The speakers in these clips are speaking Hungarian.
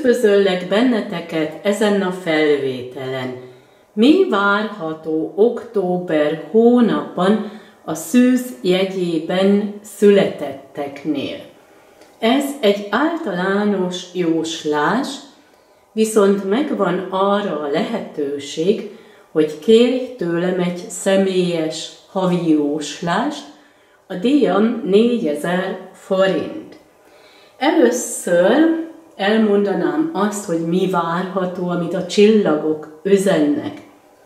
Üdvözöllek benneteket ezen a felvételen. Mi várható október hónapban a szűz jegyében születetteknél? Ez egy általános jóslás, viszont megvan arra a lehetőség, hogy kérj tőlem egy személyes havi jóslást, a díjam 4000 forint. Először elmondanám azt, hogy mi várható, amit a csillagok üzennek.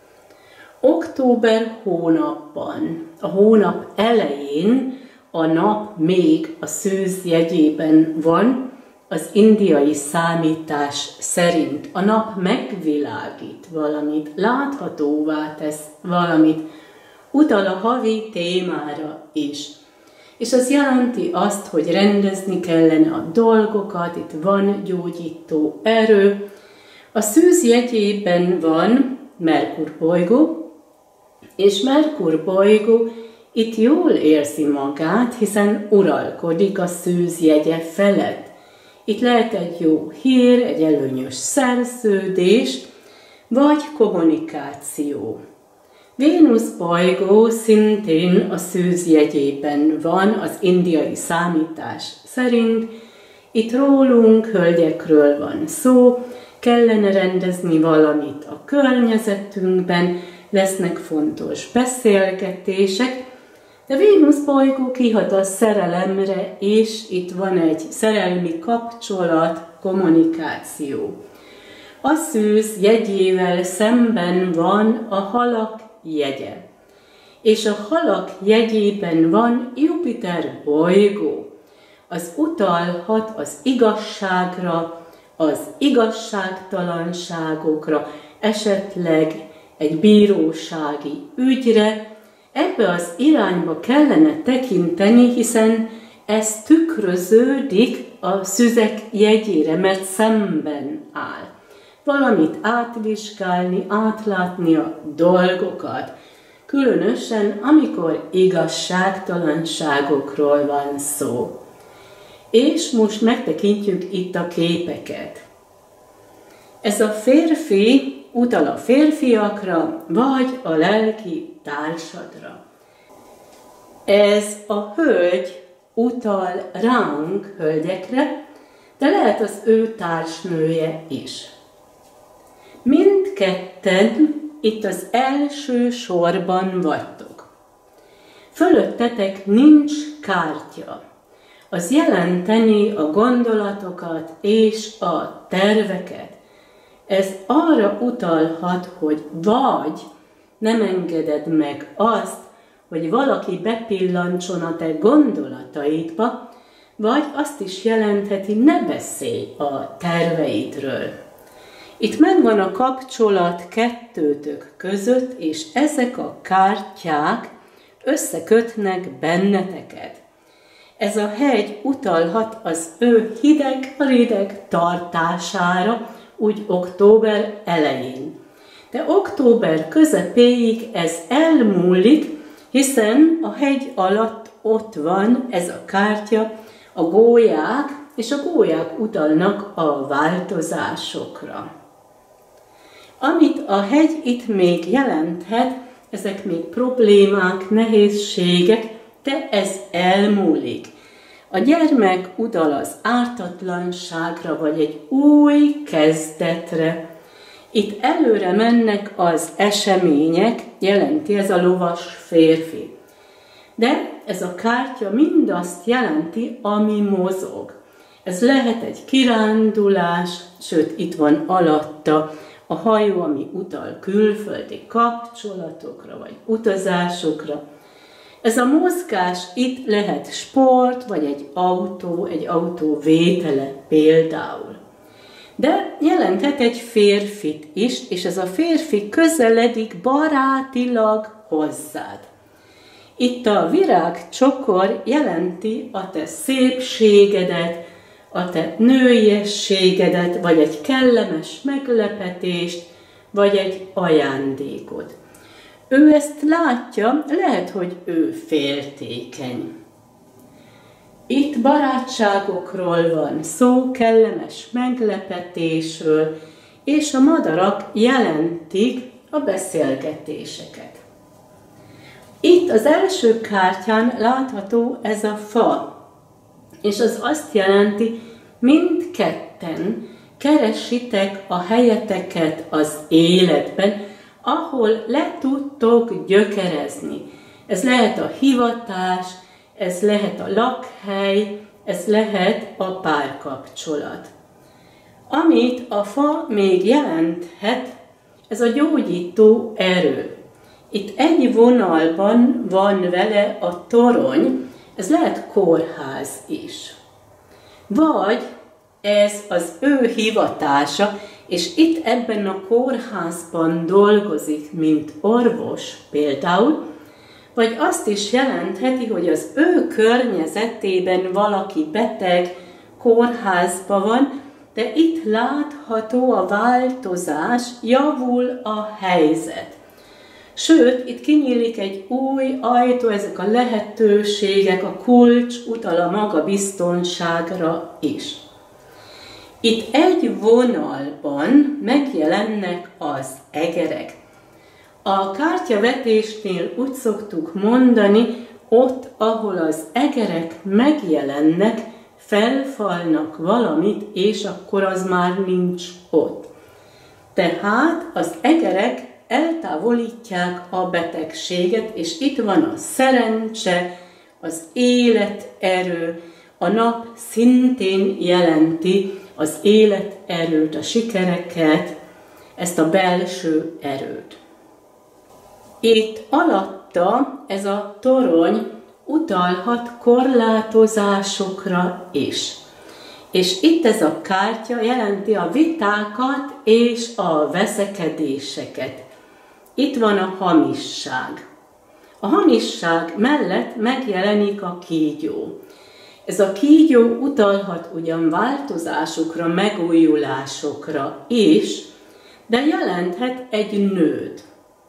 Október hónapban, a hónap elején a nap még a szűz jegyében van, az indiai számítás szerint. A nap megvilágít valamit, láthatóvá tesz valamit, utal a havi témára is. És az jelenti azt, hogy rendezni kellene a dolgokat, itt van gyógyító erő. A szűz jegyében van Merkur bolygó, és Merkur bolygó itt jól érzi magát, hiszen uralkodik a szűz jegye felett. Itt lehet egy jó hír, egy előnyös szerződés, vagy kommunikáció. Vénusz bolygó szintén a szűz jegyében van, az indiai számítás szerint. Itt rólunk, hölgyekről van szó, kellene rendezni valamit a környezetünkben, lesznek fontos beszélgetések, de Vénusz bolygó kihat a szerelemre, és itt van egy szerelmi kapcsolat, kommunikáció. A szűz jegyével szemben van a halak jegye. És a halak jegyében van Jupiter bolygó. Az utalhat az igazságra, az igazságtalanságokra, esetleg egy bírósági ügyre. Ebbe az irányba kellene tekinteni, hiszen ez tükröződik a szüzek jegyére, mert szemben áll. Valamit átvizsgálni, átlátni a dolgokat, különösen amikor igazságtalanságokról van szó. És most megtekintjük itt a képeket. Ez a férfi utal a férfiakra, vagy a lelki társadra. Ez a hölgy utal ránk, hölgyekre, de lehet az ő társnője is. Mindketten itt az első sorban vagytok. Fölöttetek nincs kártya. Az jelenteni a gondolatokat és a terveket. Ez arra utalhat, hogy vagy nem engeded meg azt, hogy valaki bepillantson a te gondolataidba, vagy azt is jelentheti, ne beszélj a terveidről. Itt megvan a kapcsolat kettőtök között, és ezek a kártyák összekötnek benneteket. Ez a hegy utalhat az ő hideg tartására, úgy október elején. De október közepéig ez elmúlik, hiszen a hegy alatt ott van ez a kártya, a gólyák, és a gólyák utalnak a változásokra. Amit a hegy itt még jelenthet, ezek még problémák, nehézségek, de ez elmúlik. A gyermek utal az ártatlanságra, vagy egy új kezdetre. Itt előre mennek az események, jelenti ez a lovas férfi. De ez a kártya mindazt jelenti, ami mozog. Ez lehet egy kirándulás, sőt itt van alatta a hajó, ami utal külföldi kapcsolatokra, vagy utazásokra. Ez a mozgás itt lehet sport, vagy egy autó vétele például. De jelenthet egy férfit is, és ez a férfi közeledik barátilag hozzád. Itt a virágcsokor jelenti a te szépségedet, a te nőiességedet, vagy egy kellemes meglepetést, vagy egy ajándékot. Ő ezt látja, lehet, hogy ő féltékeny. Itt barátságokról van szó, kellemes meglepetésről, és a madarak jelentik a beszélgetéseket. Itt az első kártyán látható ez a fa, és az azt jelenti, mindketten keresitek a helyeteket az életben, ahol le tudtok gyökerezni. Ez lehet a hivatás, ez lehet a lakhely, ez lehet a párkapcsolat. Amit a fa még jelenthet, ez a gyógyító erő. Itt egy vonalban van vele a torony, ez lehet kórház is. Vagy ez az ő hivatása, és itt ebben a kórházban dolgozik, mint orvos például, vagy azt is jelentheti, hogy az ő környezetében valaki beteg, kórházban van, de itt látható a változás, javul a helyzet. Sőt, itt kinyílik egy új ajtó, ezek a lehetőségek, a kulcs utal a magabiztonságra is. Itt egy vonalban megjelennek az egerek. A kártyavetésnél úgy szoktuk mondani, ott, ahol az egerek megjelennek, felfalnak valamit, és akkor az már nincs ott. Tehát az egerek eltávolítják a betegséget, és itt van a szerencse, az életerő, a nap szintén jelenti az életerőt, a sikereket, ezt a belső erőt. Itt alatta ez a torony utalhat korlátozásokra is. És itt ez a kártya jelenti a vitákat és a veszekedéseket. Itt van a hamisság. A hamisság mellett megjelenik a kígyó. Ez a kígyó utalhat ugyan változásokra, megújulásokra is, de jelenthet egy nőt.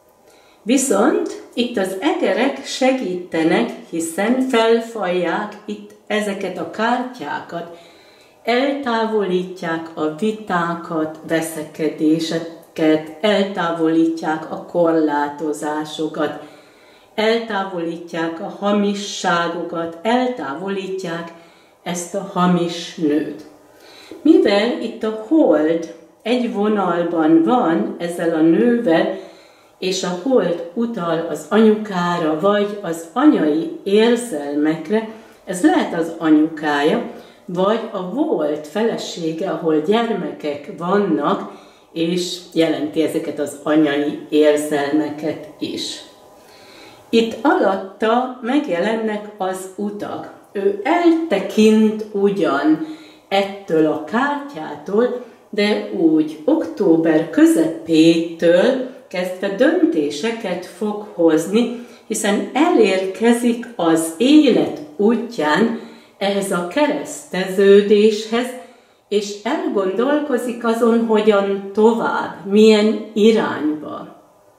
Viszont itt az egerek segítenek, hiszen felfalják itt ezeket a kártyákat, eltávolítják a vitákat, veszekedéseket, eltávolítják a korlátozásokat, eltávolítják a hamisságokat, eltávolítják ezt a hamis nőt. Mivel itt a hold egy vonalban van ezzel a nővel, és a hold utal az anyukára, vagy az anyai érzelmekre, ez lehet az anyukája, vagy a volt felesége, ahol gyermekek vannak, és jelenti ezeket az anyai érzelmeket is. Itt alatta megjelennek az utak. Ő eltekint ugyan ettől a kártyától, de úgy október közepétől kezdve döntéseket fog hozni, hiszen elérkezik az élet útján ehhez a kereszteződéshez, és elgondolkozik azon, hogyan tovább, milyen irányba.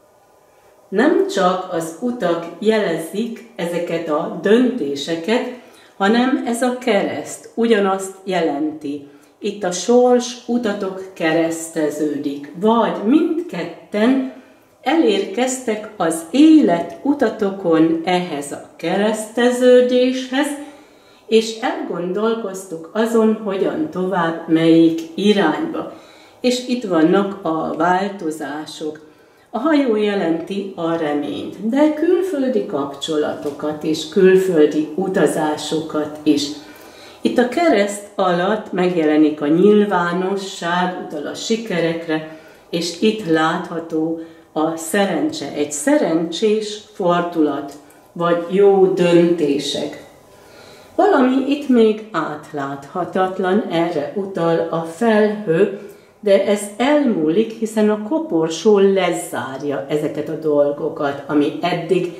Nem csak az utak jelezik ezeket a döntéseket, hanem ez a kereszt ugyanazt jelenti. Itt a sors utatok kereszteződik, vagy mindketten elérkeztek az élet utatokon ehhez a kereszteződéshez, és elgondolkoztuk azon, hogyan tovább, melyik irányba. És itt vannak a változások. A hajó jelenti a reményt, de külföldi kapcsolatokat és külföldi utazásokat is. Itt a kereszt alatt megjelenik a nyilvánosság, utal a sikerekre, és itt látható a szerencse, egy szerencsés fordulat, vagy jó döntések. Valami itt még átláthatatlan, erre utal a felhő, de ez elmúlik, hiszen a koporsó lezárja ezeket a dolgokat, ami eddig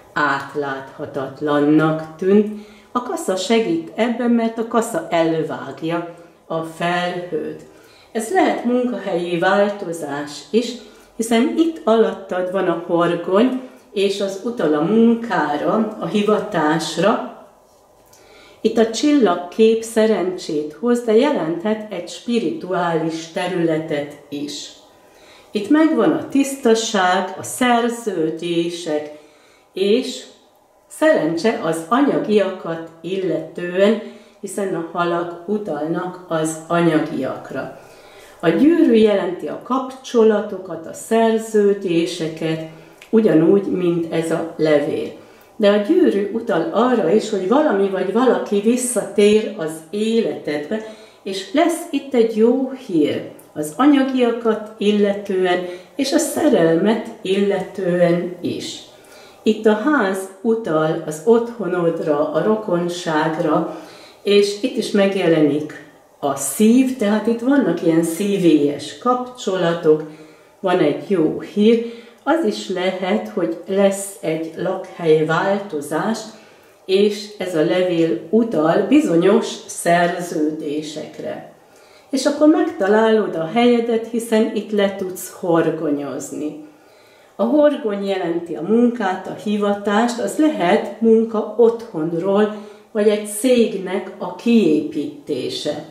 átláthatatlannak tűnt. A kassa segít ebben, mert a kassa elvágja a felhőt. Ez lehet munkahelyi változás is, hiszen itt alattad van a horgony, és az utal a munkára, a hivatásra, Itt a csillagkép szerencsét hoz, de jelenthet egy spirituális területet is. Itt megvan a tisztaság, a szerződések, és szerencse az anyagiakat illetően, hiszen a halak utalnak az anyagiakra. A gyűrű jelenti a kapcsolatokat, a szerződéseket, ugyanúgy, mint ez a levél. De a gyűrű utal arra is, hogy valami vagy valaki visszatér az életedbe, és lesz itt egy jó hír az anyagiakat illetően, és a szerelmet illetően is. Itt a ház utal az otthonodra, a rokonságra, és itt is megjelenik a szív, tehát itt vannak ilyen szívélyes kapcsolatok, van egy jó hír. Az is lehet, hogy lesz egy lakhely változás, és ez a levél utal bizonyos szerződésekre. És akkor megtalálod a helyedet, hiszen itt le tudsz horgonyozni. A horgony jelenti a munkát, a hivatást, az lehet munka otthonról, vagy egy cégnek a kiépítése.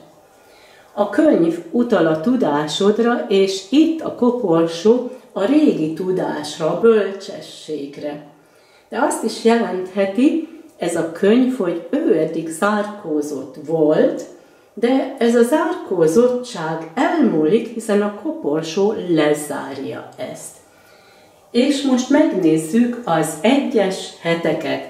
A könyv utal a tudásodra, és itt a koporsó a régi tudásra, a bölcsességre. De azt is jelentheti ez a könyv, hogy ő eddig zárkózott volt, de ez a zárkózottság elmúlik, hiszen a koporsó lezárja ezt. És most megnézzük az egyes heteket.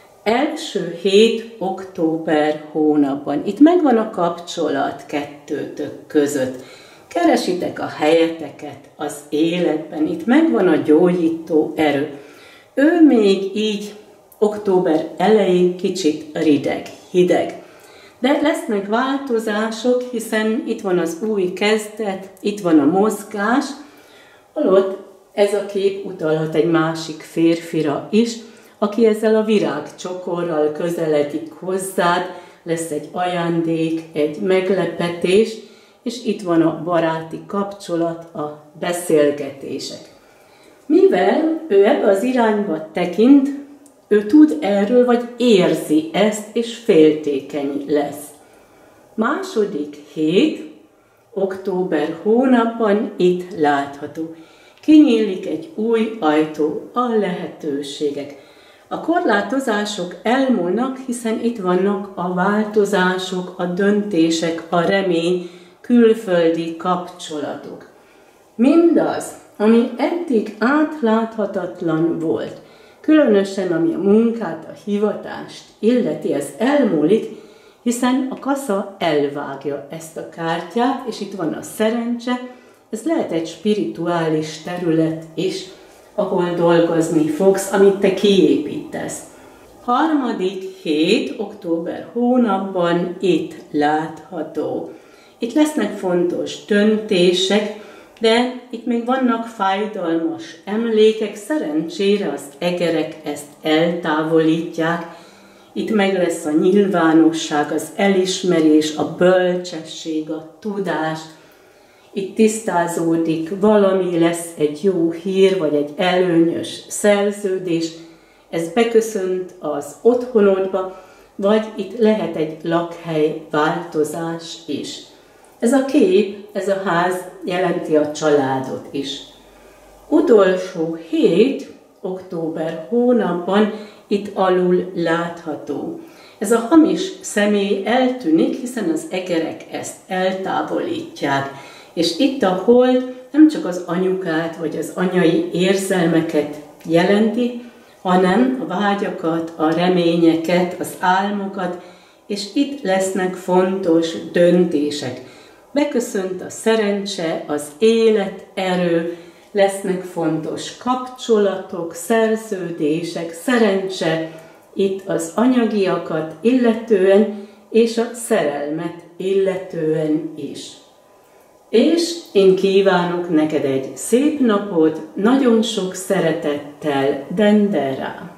Első hét október hónapban. Itt megvan a kapcsolat kettőtök között. Keresitek a helyeteket az életben. Itt megvan a gyógyító erő. Ő még így október elején kicsit rideg, hideg. De lesznek változások, hiszen itt van az új kezdet, itt van a mozgás, holott ez a kép utalhat egy másik férfira is, aki ezzel a virágcsokorral közeledik hozzád, lesz egy ajándék, egy meglepetés, és itt van a baráti kapcsolat, a beszélgetések. Mivel ő ebbe az irányba tekint, ő tud erről, vagy érzi ezt, és féltékeny lesz. Második hét, október hónapban itt látható. Kinyílik egy új ajtó, a lehetőségek. A korlátozások elmúlnak, hiszen itt vannak a változások, a döntések, a remény, külföldi kapcsolatok. Mindaz, ami eddig átláthatatlan volt, különösen ami a munkát, a hivatást illeti, ez elmúlik, hiszen a kasza elvágja ezt a kártyát, és itt van a szerencse, ez lehet egy spirituális terület is, ahol dolgozni fogsz, amit te kiépítesz. Harmadik hét, október hónapban itt látható. Itt lesznek fontos döntések, de itt még vannak fájdalmas emlékek, szerencsére az egerek ezt eltávolítják. Itt meg lesz a nyilvánosság, az elismerés, a bölcsesség, a tudás. Itt tisztázódik valami, lesz egy jó hír, vagy egy előnyös szerződés. Ez beköszönt az otthonodba, vagy itt lehet egy lakhely változás is. Ez a kép, ez a ház jelenti a családot is. Utolsó hét, október hónapban itt alul látható. Ez a hamis személy eltűnik, hiszen az egerek ezt eltávolítják. És itt a hold nem csak az anyukát vagy az anyai érzelmeket jelenti, hanem a vágyakat, a reményeket, az álmokat, és itt lesznek fontos döntések. Beköszönt a szerencse, az élet, erő, lesznek fontos kapcsolatok, szerződések, szerencse, itt az anyagiakat illetően, és a szerelmet illetően is. És én kívánok neked egy szép napot, nagyon sok szeretettel, Dendera!